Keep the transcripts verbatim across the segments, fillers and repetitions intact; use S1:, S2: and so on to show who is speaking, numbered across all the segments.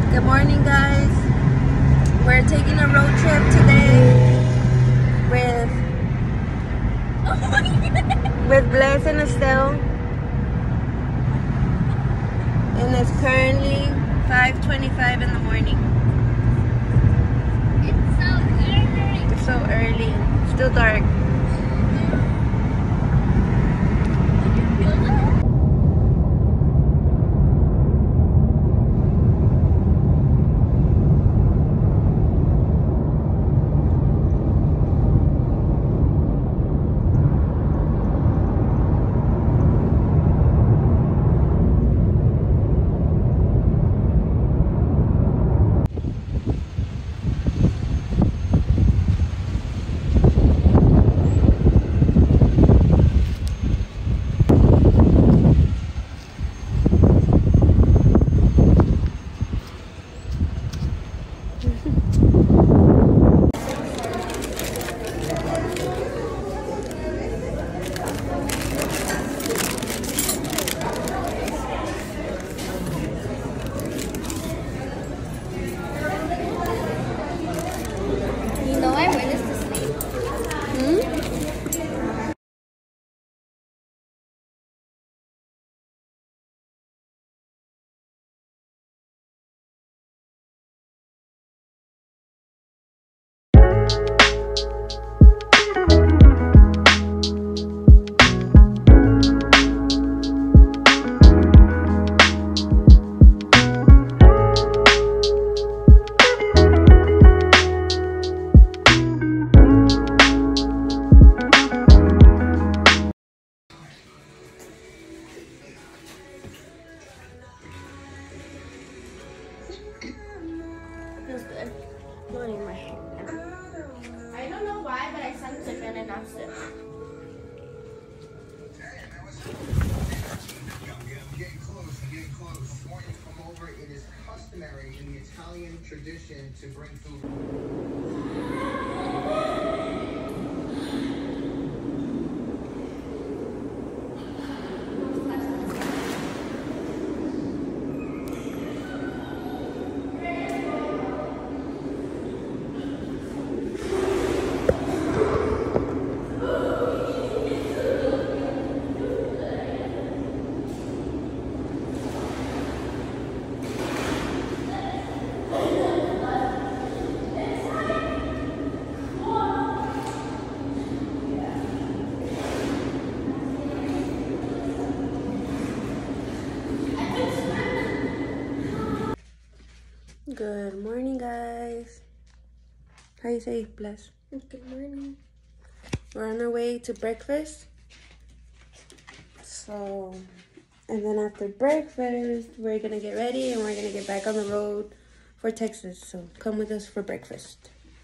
S1: Good morning, guys. We're taking a road trip today with with Bless and Estelle, and it's currently five twenty-five in the morning.
S2: It's so early.
S1: It's so early. It's still dark.
S2: Did you feel that? You know I went to sleep.
S1: Hmm?
S2: Feels good. Don't need my hair. I don't know why, but I sensed it and announced it.
S3: Get close, get close. Before you come over, it is customary in the Italian tradition to bring food.
S1: Good morning, guys. How you say, Bless?
S2: Good morning.
S1: We're on our way to breakfast. So, and then after breakfast, we're gonna get ready and we're gonna get back on the road for Texas. So come with us for breakfast.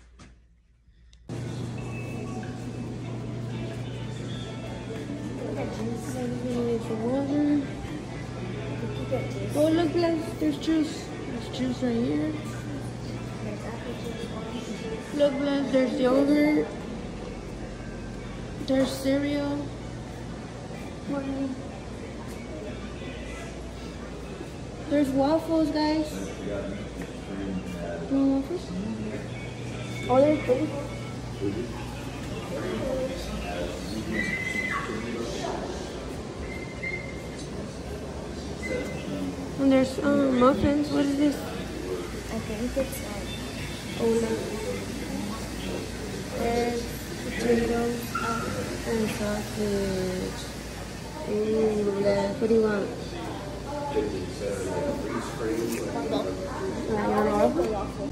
S1: There's water. Oh, look, Bless, there's juice. There's juice right here. Look, Bless, there's yogurt. There's cereal. Morning. There's waffles, guys. You want waffles? Oh, there's food. And there's um, muffins. What is this?
S2: I think it's like
S1: Oh, no. There's potatoes and sausage. Ooh, Bless, what do you want?
S2: waffle.
S1: Uh, you want a waffle?
S2: Waffle.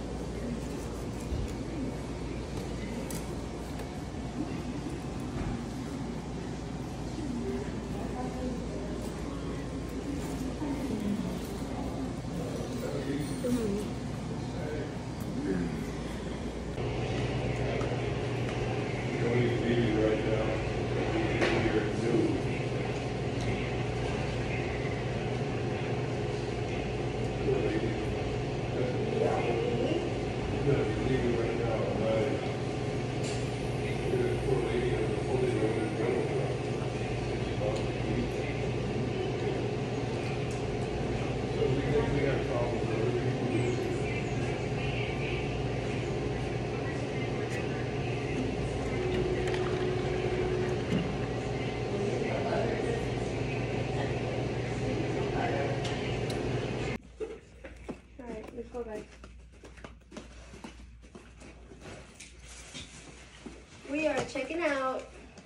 S1: go, guys. We are checking out.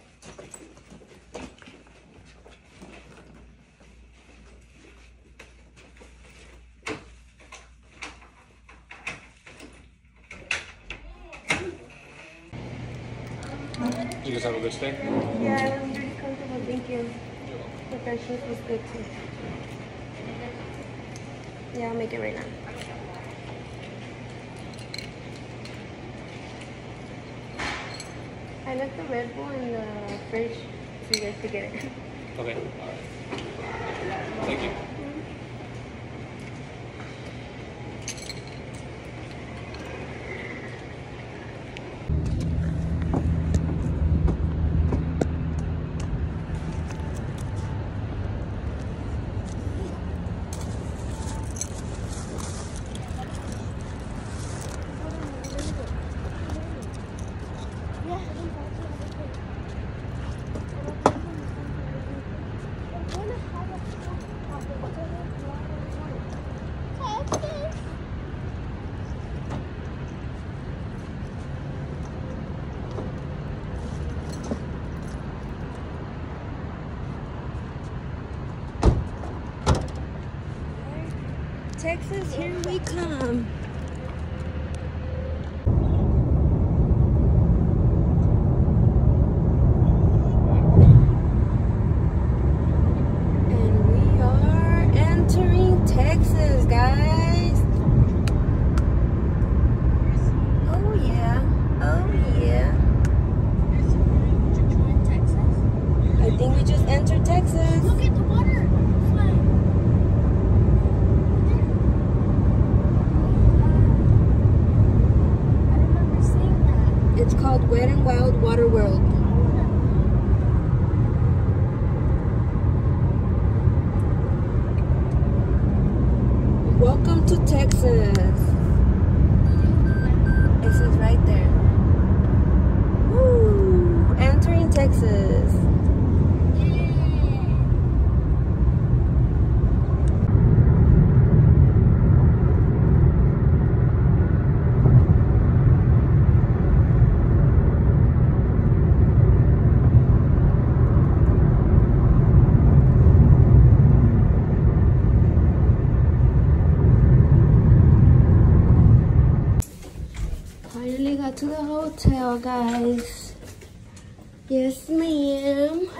S4: You guys have a good stay?
S1: Yeah, I'm really comfortable. Thank you. The freshness was good too. Yeah, I'll make it right now. I left the Red Bull in the fridge so you guys could get it.
S4: Okay. Alright. Thank you.
S1: Texas, here we come. And we are entering Texas, guys. Oh yeah, oh yeah. I think we just entered Texas.
S2: Look at the water.
S1: It's called Wet and Wild Water World. Welcome to Texas. It says right there. Woo! Entering Texas. Finally got to the hotel, guys. Yes, ma'am.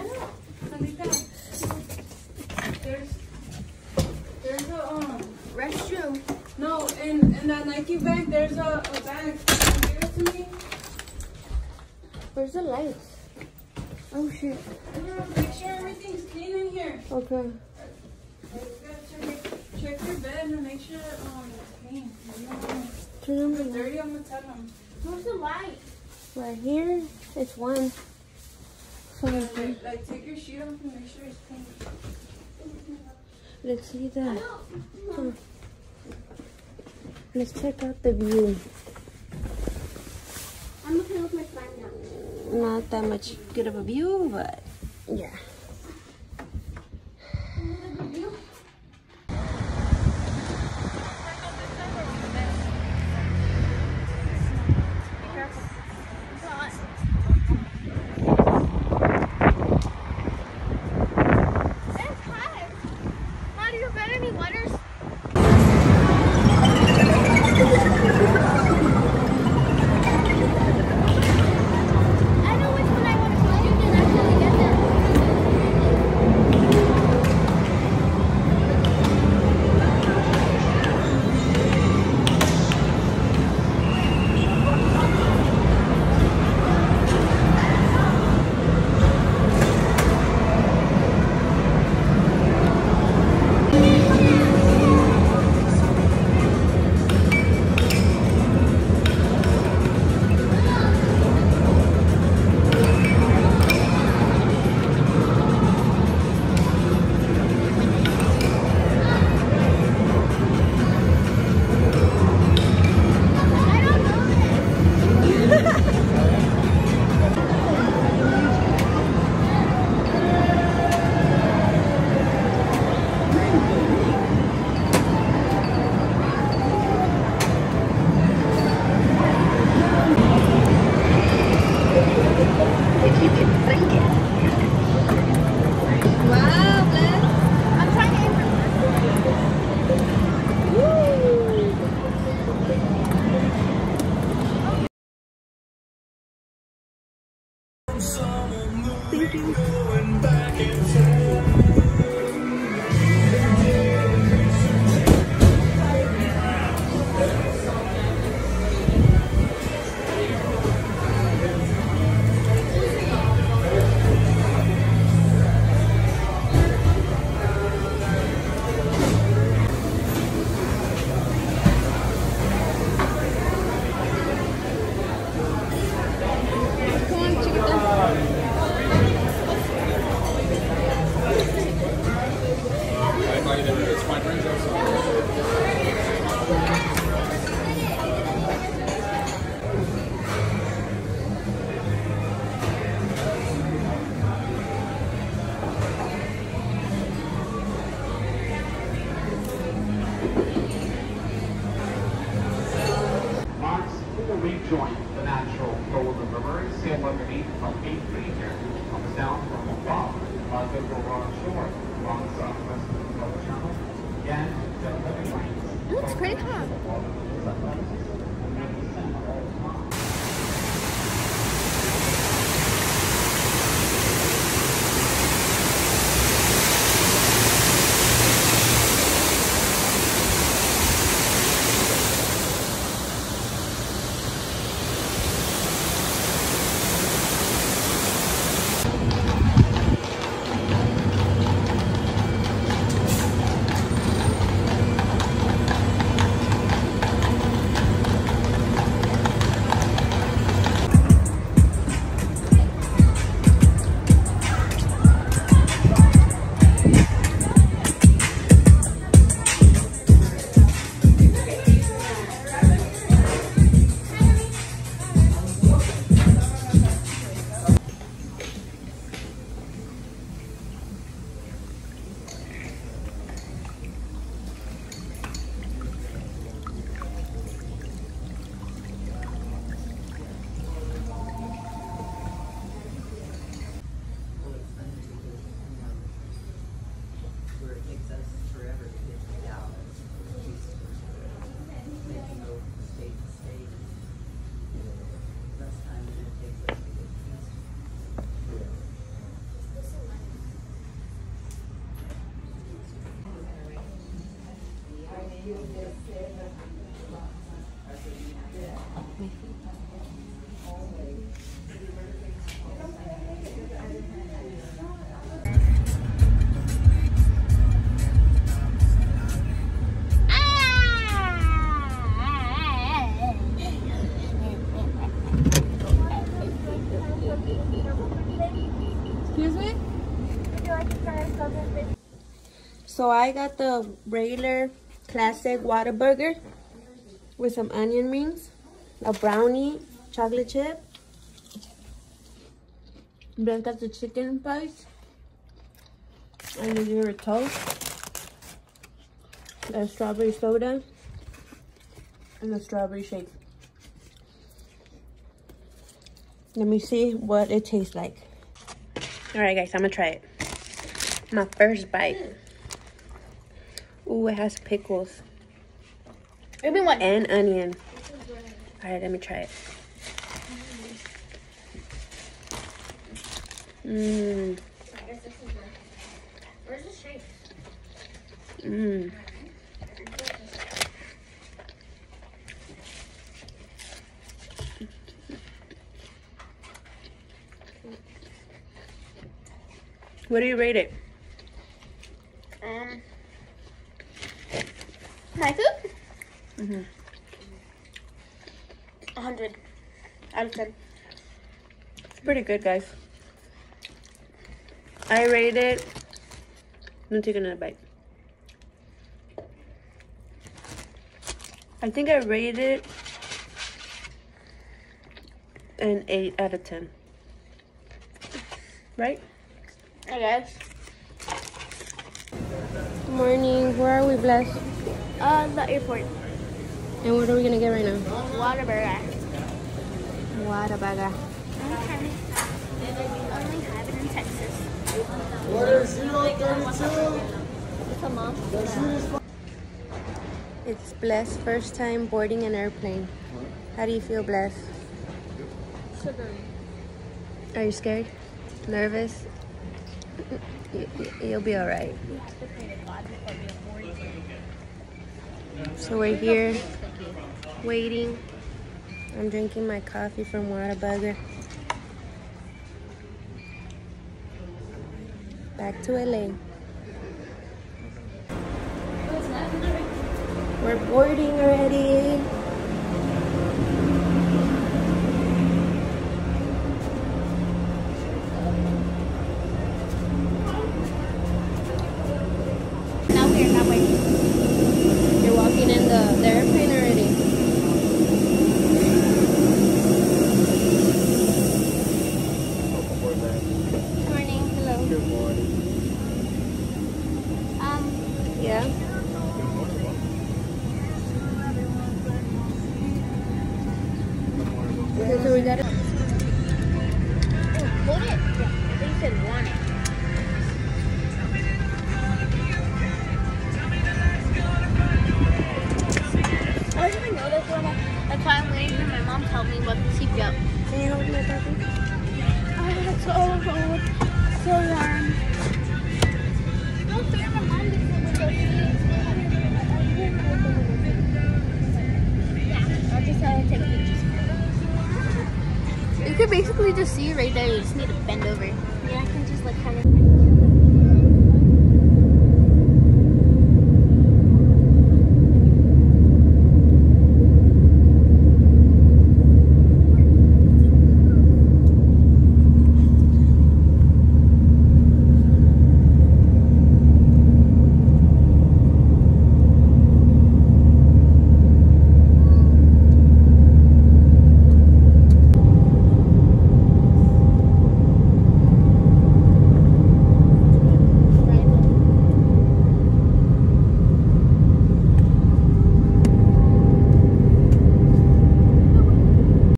S5: There's, there's a um
S2: Restroom.
S5: no in in that Nike bag. There's a, a bag. Can you give it to me?
S1: Where's the lights? Oh shit.
S5: Make sure everything's clean in here.
S1: Okay.
S5: You gotta check, check your bed and make sure um it's clean. You don't want
S1: Turn on the
S5: it
S1: light.
S5: dirty. I'm gonna tell them.
S2: Where's the light?
S1: Right here. It's one. Five.
S5: Like, like take your sheet off and make sure it's clean.
S1: Let's see that. Huh. Let's check out the view.
S2: I'm looking with my phone now.
S1: Not that much good of a view, but yeah.
S2: I know which one I want to go. You can actually get them.
S6: Rejoin the natural flow of the river and sail underneath from eight feet here, comes down from above, uh, the Aurora shore, along the southwest of the Gulf Channel. Again, the living lanes.
S2: It's pretty hot.
S5: Excuse me?
S1: So I got the regular classic Whataburger with some onion rings, a brownie, chocolate chip. Then got the chicken thighs and the zero toast, a strawberry soda, and a strawberry shake. Let me see what it tastes like. All right, guys, I'm gonna try it. My first bite. Ooh, it has pickles.
S2: Maybe what?
S1: And onion. All right, let me try it. Mmm.
S2: I guess this is the. Where's the shake?
S1: Mmm. What do you rate it?
S2: Um. My food?
S1: Mm-hmm.
S2: one hundred out of ten.
S1: It's pretty good, guys. I rate it. I'm taking another bite. I think I rated it an eight out of ten. Right?
S2: I guess.
S1: Good morning. Where are we, Bless?
S2: Uh, the airport.
S1: And what are we gonna get right now?
S2: Whataburger.
S1: Whataburger.
S2: Okay. We only have it in Texas.
S3: Order zero thirty-two.
S2: Come on.
S1: It's Bless' first time boarding an airplane. How do you feel, Bless?
S5: Sugary.
S1: Are you scared? Nervous? You'll be all right. So we're here waiting. I'm drinking my coffee from Whataburger. Back to L A. We're boarding already.
S2: Now we're not waiting.
S1: You're walking in the, the airplane already.
S2: Morning. Hello.
S4: Good morning.
S2: Um,
S1: Yeah. Okay, so we got it.
S2: hold it. Yeah, they said want it. I don't even know this one. That's why I'm waiting for my mom to tell me what the seatbelt.
S1: Can you hold my puppy?
S2: Oh, it's so cold. So warm. Don't fear my mom because we're Yeah, I'll just uh, take pictures. You could basically just see right there. You just need to bend over. Yeah, I can just like kind of.